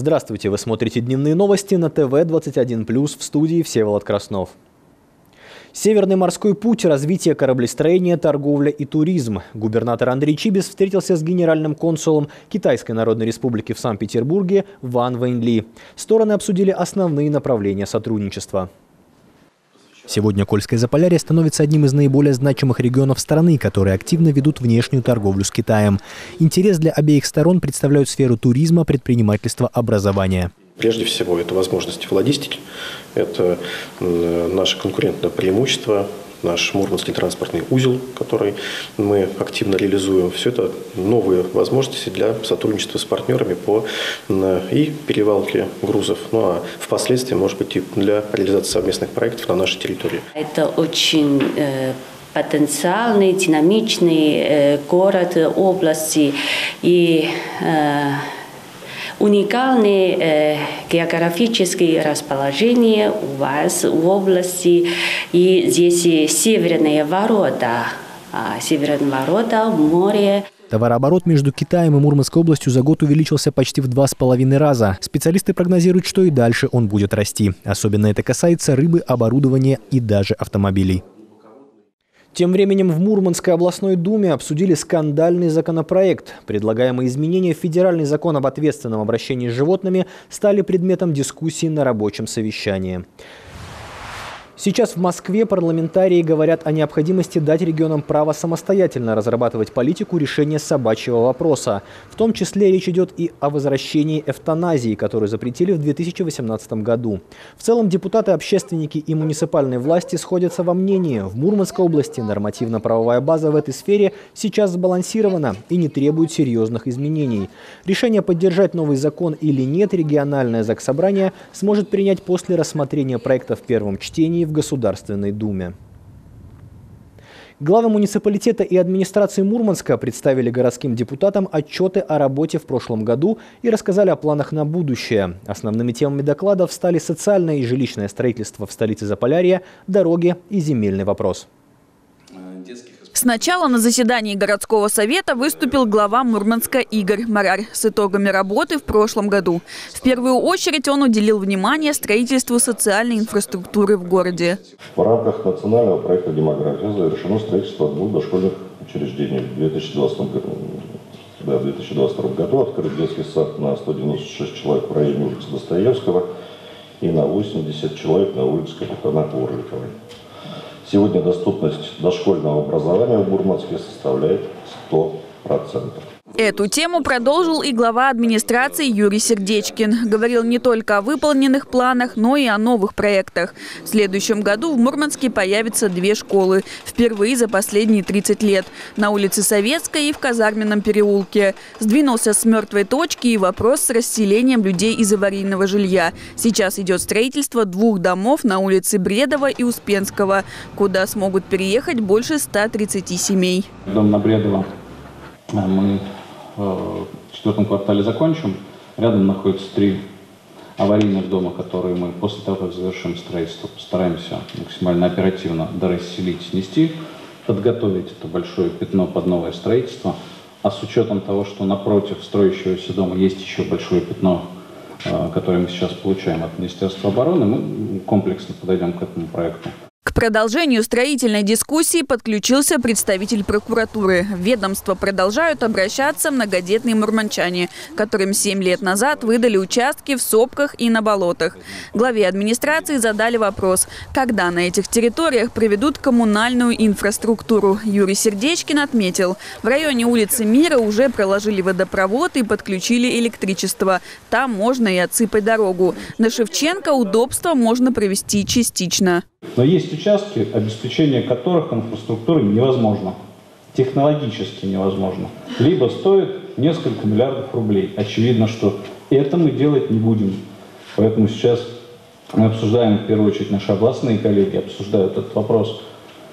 Здравствуйте, вы смотрите дневные новости на ТВ-21+, в студии Всеволод Краснов. Северный морской путь, развитие кораблестроения, торговля и туризм. Губернатор Андрей Чибис встретился с генеральным консулом Китайской Народной Республики в Санкт-Петербурге Ван Вэньли. Стороны обсудили основные направления сотрудничества. Сегодня Кольское Заполярье становится одним из наиболее значимых регионов страны, которые активно ведут внешнюю торговлю с Китаем. Интерес для обеих сторон представляют сферу туризма, предпринимательства, образования. Прежде всего, это возможности в логистике, это наше конкурентное преимущество, наш Мурманский транспортный узел, который мы активно реализуем. Все это новые возможности для сотрудничества с партнерами по и перевалке грузов, ну а впоследствии, может быть, и для реализации совместных проектов на нашей территории. Это очень потенциальный, динамичный город, области и уникальное географическое расположение у вас в области. И здесь северные ворота в море. Товарооборот между Китаем и Мурманской областью за год увеличился почти в 2,5 раза. Специалисты прогнозируют, что и дальше он будет расти. Особенно это касается рыбы, оборудования и даже автомобилей. Тем временем в Мурманской областной думе обсудили скандальный законопроект. Предлагаемые изменения в федеральный закон об ответственном обращении с животными стали предметом дискуссии на рабочем совещании. Сейчас в Москве парламентарии говорят о необходимости дать регионам право самостоятельно разрабатывать политику решения собачьего вопроса. В том числе речь идет и о возвращении эвтаназии, которую запретили в 2018 году. В целом депутаты, общественники и муниципальные власти сходятся во мнении. В Мурманской области нормативно-правовая база в этой сфере сейчас сбалансирована и не требует серьезных изменений. Решение поддержать новый закон или нет региональное заксобрание сможет принять после рассмотрения проекта в первом чтении в Государственной Думе. Главы муниципалитета и администрации Мурманска представили городским депутатам отчеты о работе в прошлом году и рассказали о планах на будущее. Основными темами докладов стали социальное и жилищное строительство в столице Заполярья, дороги и земельный вопрос. Сначала на заседании городского совета выступил глава Мурманска Игорь Марарь с итогами работы в прошлом году. В первую очередь он уделил внимание строительству социальной инфраструктуры в городе. В рамках национального проекта «Демография» завершено строительство 2 дошкольных учреждений. В 2022 году открыт детский сад на 196 человек в районе улицы Достоевского и на 80 человек на улице Капитана Орликовой. Сегодня доступность дошкольного образования в Мурманске составляет 100%. Эту тему продолжил и глава администрации Юрий Сердечкин. Говорил не только о выполненных планах, но и о новых проектах. В следующем году в Мурманске появятся 2 школы. Впервые за последние 30 лет. На улице Советской и в Казарменном переулке. Сдвинулся с мертвой точки и вопрос с расселением людей из аварийного жилья. Сейчас идет строительство 2 домов на улице Бредова и Успенского, куда смогут переехать больше 130 семей. Дом на Бредова мы в 4-м квартале закончим. Рядом находятся 3 аварийных дома, которые мы после того, как завершим строительство, постараемся максимально оперативно дорасселить, снести, подготовить это большое пятно под новое строительство. А с учетом того, что напротив строящегося дома есть еще большое пятно, которое мы сейчас получаем от Министерства обороны, мы комплексно подойдем к этому проекту. К продолжению строительной дискуссии подключился представитель прокуратуры. В ведомство продолжают обращаться многодетные мурманчане, которым 7 лет назад выдали участки в Сопках и на Болотах. Главе администрации задали вопрос, когда на этих территориях приведут коммунальную инфраструктуру. Юрий Сердечкин отметил, в районе улицы Мира уже проложили водопровод и подключили электричество. Там можно и отсыпать дорогу. На Шевченко удобства можно провести частично. Но есть участки, обеспечение которых инфраструктурой невозможно, технологически невозможно. Либо стоит несколько миллиардов рублей. Очевидно, что это мы делать не будем. Поэтому сейчас мы обсуждаем, в первую очередь, наши областные коллеги обсуждают этот вопрос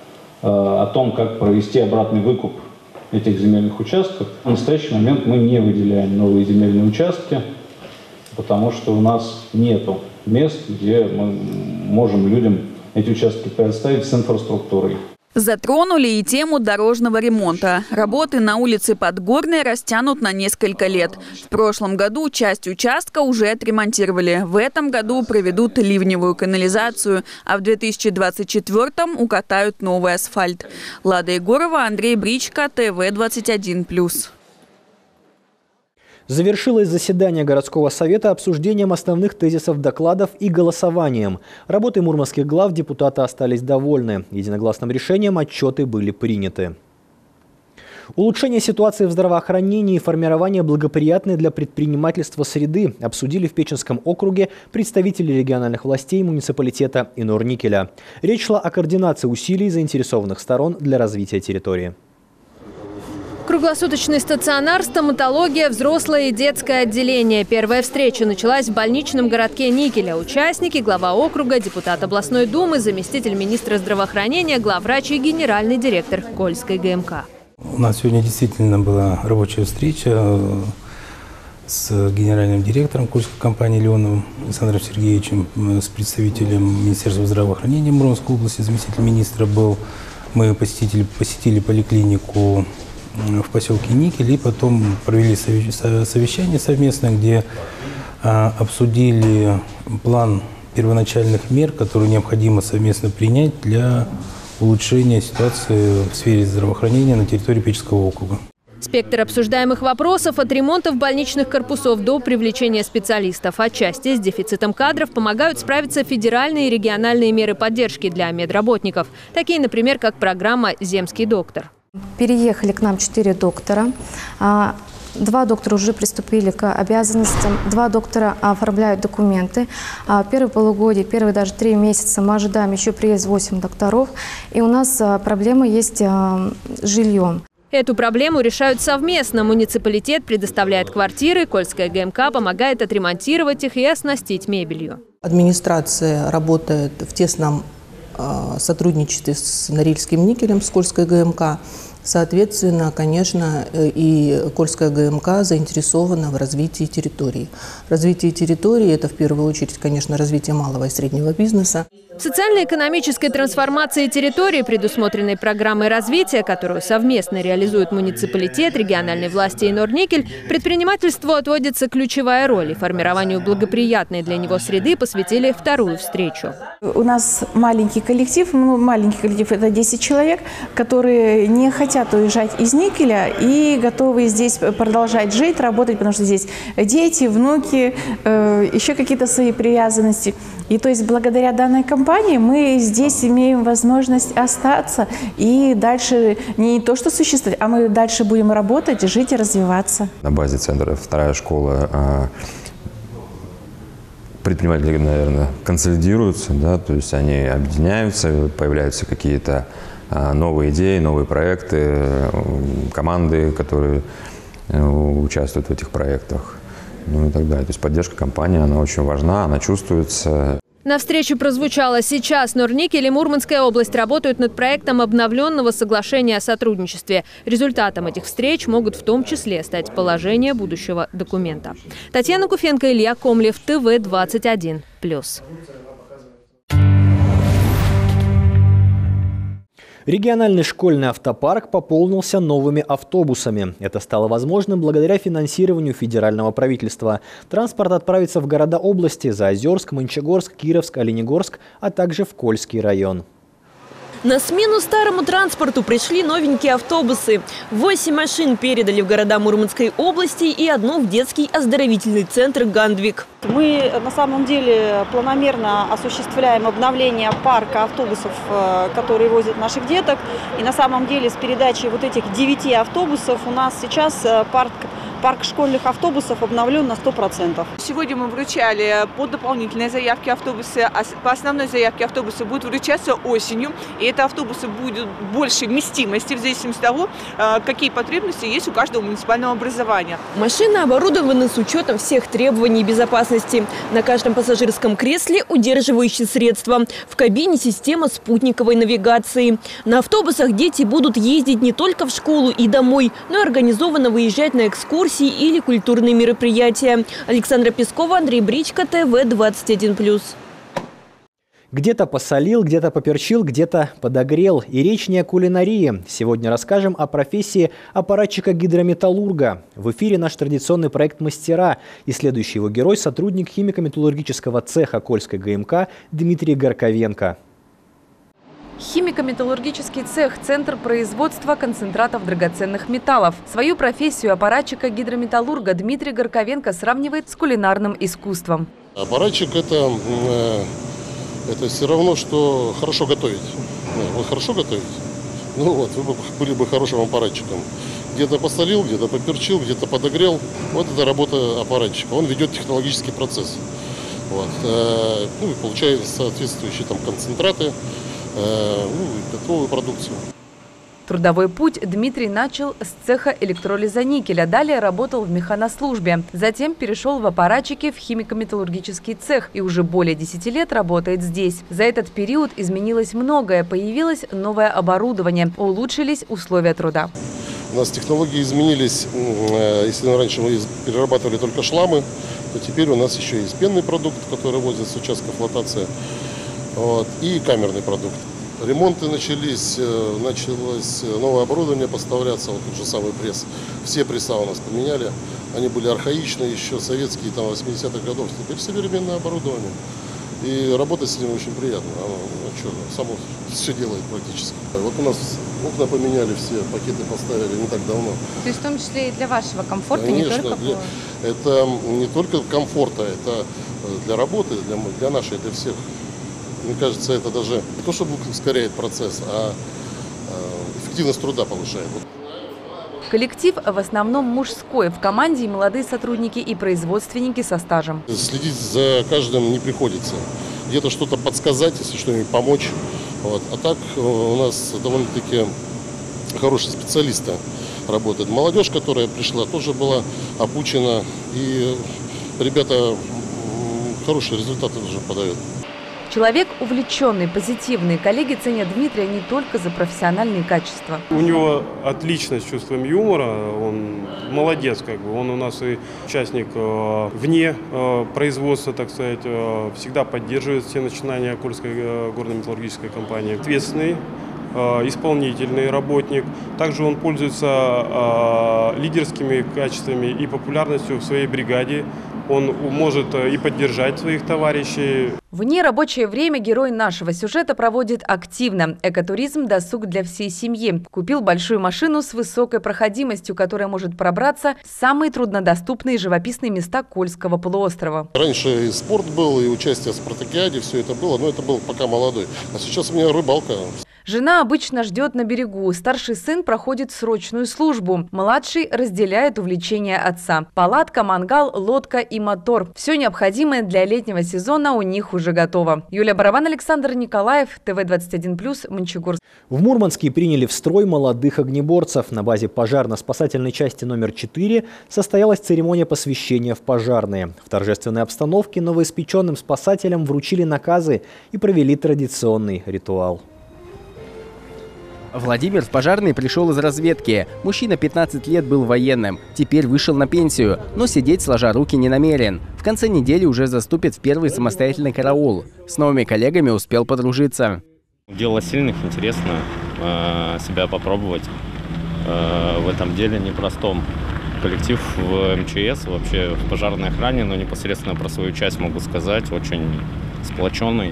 о том, как провести обратный выкуп этих земельных участков. В настоящий момент мы не выделяем новые земельные участки, потому что у нас нету мест, где мы можем людям эти участки предоставить с инфраструктурой. Затронули и тему дорожного ремонта. Работы на улице Подгорной растянут на несколько лет. В прошлом году часть участка уже отремонтировали. В этом году проведут ливневую канализацию, а в 2024-м укатают новый асфальт. Лада Егорова, Андрей Бричко, ТВ-21+. Завершилось заседание городского совета обсуждением основных тезисов докладов и голосованием. Работой мурманских глав депутаты остались довольны. Единогласным решением отчеты были приняты. Улучшение ситуации в здравоохранении и формирование благоприятной для предпринимательства среды обсудили в Печенском округе представители региональных властей муниципалитета и Норникеля. Речь шла о координации усилий заинтересованных сторон для развития территории. Круглосуточный стационар, стоматология, взрослое и детское отделение. Первая встреча началась в больничном городке Никеля. Участники – глава округа, депутат областной думы, заместитель министра здравоохранения, главврач и генеральный директор Кольской ГМК. У нас сегодня действительно была рабочая встреча с генеральным директором Кольской компании Леоновым Александром Сергеевичем, с представителем Министерства здравоохранения Мурманской области, заместитель министра был. Мы посетили поликлинику в поселке Никель и потом провели совещание совместно, где обсудили план первоначальных мер, которые необходимо совместно принять для улучшения ситуации в сфере здравоохранения на территории Печенского округа. Спектр обсуждаемых вопросов от ремонтов больничных корпусов до привлечения специалистов. Отчасти с дефицитом кадров помогают справиться федеральные и региональные меры поддержки для медработников. Такие, например, как программа «Земский доктор». Переехали к нам 4 доктора. 2 доктора уже приступили к обязанностям, 2 доктора оформляют документы. Первое полугодие, первые даже 3 месяца мы ожидаем еще приезд 8 докторов. И у нас проблема есть с жильем. Эту проблему решают совместно. Муниципалитет предоставляет квартиры, Кольская ГМК помогает отремонтировать их и оснастить мебелью. Администрация работает в тесном сотрудничестве с Норильским никелем, с Кольской ГМК. Соответственно, конечно, и Кольская ГМК заинтересована в развитии территории. Развитие территории – это в первую очередь, конечно, развитие малого и среднего бизнеса. В социально-экономической трансформации территории, предусмотренной программой развития, которую совместно реализуют муниципалитет, региональные власти и Норникель, предпринимательству отводится ключевая роль. И формированию благоприятной для него среды посвятили вторую встречу. У нас маленький коллектив – это 10 человек, которые не хотят уезжать из Никеля и готовы здесь продолжать жить, работать, потому что здесь дети, внуки, еще какие-то свои привязанности. И то есть благодаря данной компании мы здесь имеем возможность остаться и дальше не то что существовать, а мы дальше будем работать, жить и развиваться. На базе центра вторая школа предприниматели, наверное, консолидируются, да, то есть они объединяются, появляются какие-то новые идеи, новые проекты, команды, которые участвуют в этих проектах, ну и так далее. То есть поддержка компании, она очень важна, она чувствуется. На встрече прозвучало: сейчас Норникель и Мурманская область работают над проектом обновленного соглашения о сотрудничестве. Результатом этих встреч могут в том числе стать положение будущего документа. Татьяна Куфенко, Илья Комлев, ТВ-21+. Региональный школьный автопарк пополнился новыми автобусами. Это стало возможным благодаря финансированию федерального правительства. Транспорт отправится в города области – Заозерск, Мончегорск, Кировск, Оленегорск, а также в Кольский район. На смену старому транспорту пришли новенькие автобусы. 8 машин передали в города Мурманской области и 1 в детский оздоровительный центр «Гандвик». Мы на самом деле планомерно осуществляем обновление парка автобусов, которые возят наших деток. И на самом деле с передачей вот этих 9 автобусов у нас сейчас парк школьных автобусов обновлен на 100%. Сегодня мы вручали по дополнительной заявке автобусы, а по основной заявке автобусы будут вручаться осенью. И это автобусы будут большей вместимости в зависимости от того, какие потребности есть у каждого муниципального образования. Машины оборудованы с учетом всех требований безопасности. На каждом пассажирском кресле удерживающие средства. В кабине система спутниковой навигации. На автобусах дети будут ездить не только в школу и домой, но и организованно выезжать на экскурсии или культурные мероприятия. Александра Пескова, Андрей Бричко, ТВ-21+. Где-то посолил, где-то поперчил, где-то подогрел. И речь не о кулинарии. Сегодня расскажем о профессии аппаратчика-гидрометаллурга. В эфире наш традиционный проект «Мастера». И следующий его герой – сотрудник химико-металлургического цеха Кольской ГМК Дмитрий Горковенко. Химико-металлургический цех – центр производства концентратов драгоценных металлов. Свою профессию аппаратчика-гидрометаллурга Дмитрий Горковенко сравнивает с кулинарным искусством. Аппаратчик – это все равно, что хорошо готовить. Вы хорошо готовите? Ну вот, вы были бы хорошим аппаратчиком. Где-то посолил, где-то поперчил, где-то подогрел. Вот это работа аппаратчика. Он ведет технологический процесс. Вот. Ну и получает соответствующие там концентраты, готовую продукцию. Трудовой путь Дмитрий начал с цеха электролиза никеля, далее работал в механослужбе. Затем перешел в аппаратчики в химико-металлургический цех и уже более 10 лет работает здесь. За этот период изменилось многое, появилось новое оборудование, улучшились условия труда. У нас технологии изменились. Если раньше мы перерабатывали только шламы, то теперь у нас еще есть пенный продукт, который возят с участка флотация, и камерный продукт. Ремонты началось новое оборудование поставляться, вот тот же самый пресс. Все пресса у нас поменяли, они были архаичные, еще советские, там, 80-х годов. Теперь современное оборудование. И работать с ним очень приятно. Оно само все делает практически. Вот у нас окна поменяли все, пакеты поставили не так давно. То есть в том числе и для вашего комфорта, конечно, не только это не только комфорта, это для работы, для нашей, для всех. Мне кажется, это даже не то, чтобы ускоряет процесс, а эффективность труда повышает. Коллектив в основном мужской. В команде и молодые сотрудники, и производственники со стажем. Следить за каждым не приходится. Где-то что-то подсказать, если что-нибудь помочь. А так у нас довольно-таки хорошие специалисты работают. Молодежь, которая пришла, тоже была обучена. И ребята хорошие результаты тоже подают. Человек увлеченный, позитивный. Коллеги ценят Дмитрия не только за профессиональные качества. У него отличное чувство юмора, он молодец, он у нас и участник вне производства, так сказать, всегда поддерживает все начинания Кольской горно-металлургической компании. Ответственный, исполнительный работник. Также он пользуется лидерскими качествами и популярностью в своей бригаде. Он может и поддержать своих товарищей. В нерабочее время герой нашего сюжета проводит активно. Экотуризм – досуг для всей семьи. Купил большую машину с высокой проходимостью, которая может пробраться в самые труднодоступные живописные места Кольского полуострова. Раньше и спорт был, и участие в спартакиаде, все это было, но это был пока молодой. А сейчас у меня рыбалка. Жена обычно ждет на берегу. Старший сын проходит срочную службу. Младший разделяет увлечения отца. Палатка, мангал, лодка и мотор. Все необходимое для летнего сезона у них уже готово. Юлия Барабан, Александр Николаев, ТВ-21+, Мончегорск. В Мурманске приняли в строй молодых огнеборцев. На базе пожарно-спасательной части номер 4 состоялась церемония посвящения в пожарные. В торжественной обстановке новоиспеченным спасателям вручили наказы и провели традиционный ритуал. Владимир в пожарные пришел из разведки. Мужчина 15 лет был военным. Теперь вышел на пенсию, но сидеть сложа руки не намерен. В конце недели уже заступит в первый самостоятельный караул. С новыми коллегами успел подружиться. Дело сильных, интересно себя попробовать в этом деле непростом. Коллектив в МЧС, вообще в пожарной охране, но непосредственно про свою часть могу сказать, очень сплоченный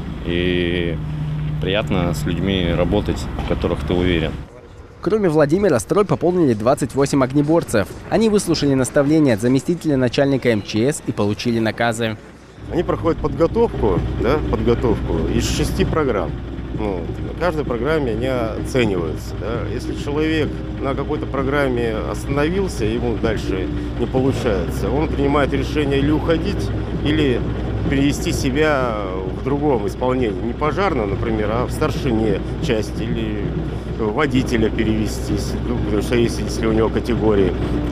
и приятно с людьми работать, в которых ты уверен. Кроме Владимира, строй пополнили 28 огнеборцев. Они выслушали наставления от заместителя начальника МЧС и получили наказы. Они проходят подготовку из 6 программ. На каждой программе они оцениваются. Если человек на какой-то программе остановился, ему дальше не получается, он принимает решение или уходить, или перевести себя в другом исполнении. Не пожарно, например, а в старшине части или водителя перевестись, потому что если у него категории.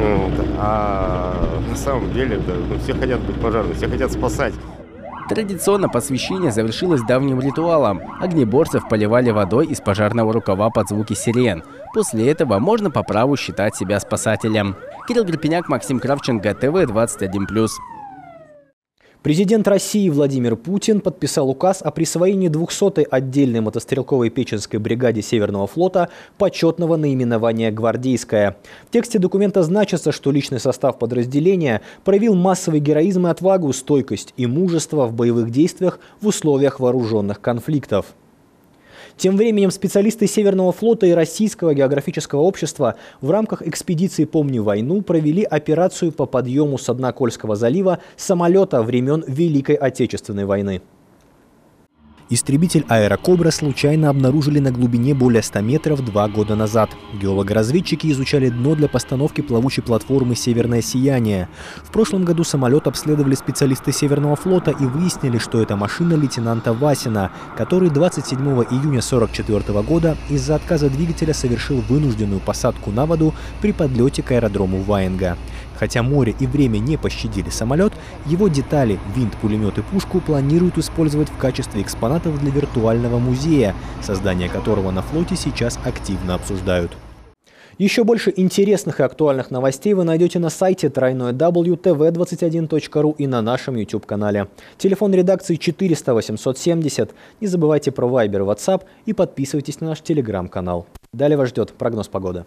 А на самом деле все хотят быть пожарными, все хотят спасать. Традиционно посвящение завершилось давним ритуалом. Огнеборцев поливали водой из пожарного рукава под звуки сирен. После этого можно по праву считать себя спасателем. Кирилл Грипеняк, Максим Кравченко, ТВ-21+. Президент России Владимир Путин подписал указ о присвоении 200-й отдельной мотострелковой Печенской бригаде Северного флота почетного наименования «Гвардейская». В тексте документа значится, что личный состав подразделения проявил массовый героизм и отвагу, стойкость и мужество в боевых действиях в условиях вооруженных конфликтов. Тем временем специалисты Северного флота и Российского географического общества в рамках экспедиции «Помни войну» провели операцию по подъему с дна Кольского залива самолета времен Великой Отечественной войны. Истребитель «Аэрокобра» случайно обнаружили на глубине более 100 метров 2 года назад. Геологоразведчики изучали дно для постановки плавучей платформы «Северное сияние». В прошлом году самолет обследовали специалисты Северного флота и выяснили, что это машина лейтенанта Васина, который 27 июня 1944 года из-за отказа двигателя совершил вынужденную посадку на воду при подлете к аэродрому Ваенга. Хотя море и время не пощадили самолет, его детали, винт, пулемет и пушку планируют использовать в качестве экспонатов для виртуального музея, создание которого на флоте сейчас активно обсуждают. Еще больше интересных и актуальных новостей вы найдете на сайте www.tv21.ru и на нашем YouTube-канале. Телефон редакции 400 870. Не забывайте про Viber, WhatsApp и подписывайтесь на наш Telegram-канал. Далее вас ждет прогноз погоды.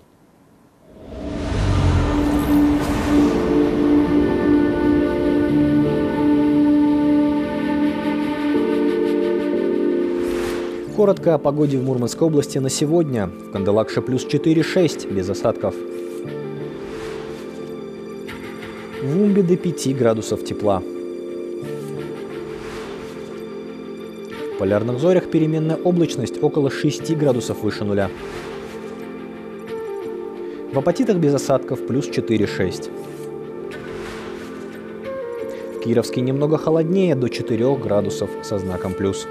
Коротко о погоде в Мурманской области на сегодня. В Канделакше плюс 4-6, без осадков. В Умбе до 5 градусов тепла. В Полярных Зорях переменная облачность около 6 градусов выше нуля. В Апатитах без осадков плюс 4-6. В Кировске немного холоднее, до 4 градусов со знаком плюс.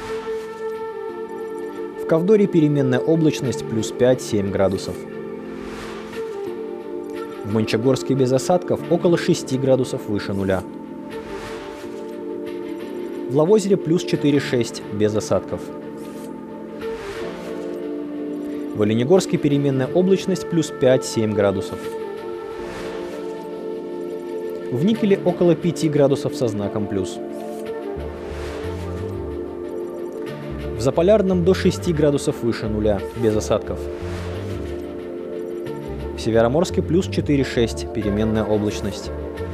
В Ковдоре переменная облачность плюс 5-7 градусов. В Мончегорске без осадков около 6 градусов выше нуля. В Лавозере плюс 4-6 без осадков. В Оленегорске переменная облачность плюс 5-7 градусов. В Никеле около 5 градусов со знаком плюс. В Заполярном до 6 градусов выше нуля, без осадков. В Североморске плюс 4-6, переменная облачность.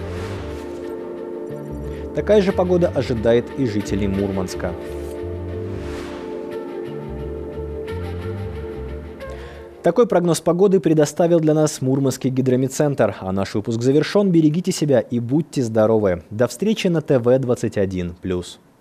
Такая же погода ожидает и жителей Мурманска. Такой прогноз погоды предоставил для нас Мурманский гидрометцентр. А наш выпуск завершен. Берегите себя и будьте здоровы. До встречи на ТВ-21+.